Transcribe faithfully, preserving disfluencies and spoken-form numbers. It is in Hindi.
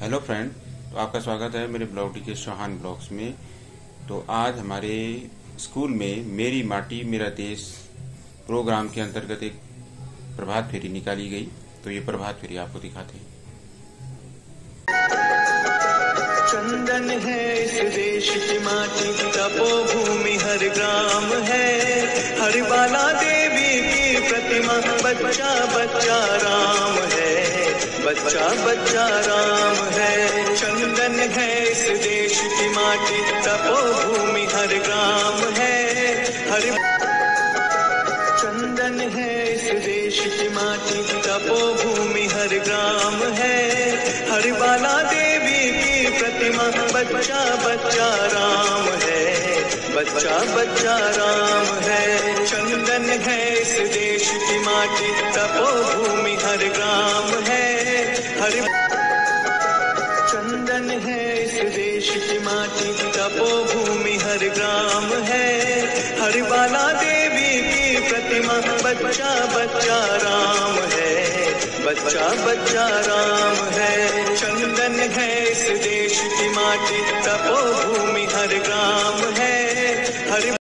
हेलो फ्रेंड, तो आपका स्वागत है मेरे ब्लॉग डी के चौहान ब्लॉग्स में। तो आज हमारे स्कूल में मेरी माटी मेरा देश प्रोग्राम के अंतर्गत एक प्रभात फेरी निकाली गई। तो ये प्रभात फेरी आपको दिखाते हैं। चंदन है इस देश की माटी, तपोभूमि हर ग्राम है, हर बाला देवी की प्रतिमा, बच्चा बच्चा राम है, बच्चा बच्चा राम है। चंदन है इस देश की माटी, तपोभूमि हर ग्राम है, हर चंदन है इस देश की माटी, तपोभूमि हर ग्राम है, हर बाला देवी की प्रतिमा, बच्चा बच्चा राम है, बच्चा बच्चा राम है। चंदन है इस देश की माटी, तपोभूमि हर ग्राम है, हर चंदन है इस देश की माटी, तपोभूमि हर ग्राम है, हर बाला देवी की प्रतिमा, बच्चा बच्चा राम है, बच्चा बच्चा राम है। चंदन है इस देश की माटी, तपोभूमि हर ग्राम है, हर